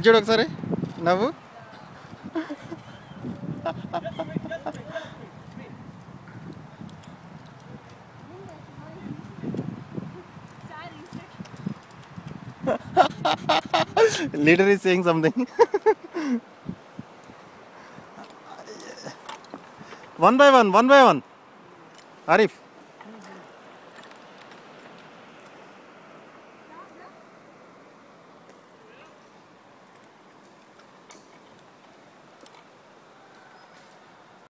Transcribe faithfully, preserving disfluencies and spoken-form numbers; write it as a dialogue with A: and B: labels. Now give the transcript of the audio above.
A: చూడు ఒకసారి నవ్వు. Leader is saying something. One by one, one by one. Arif.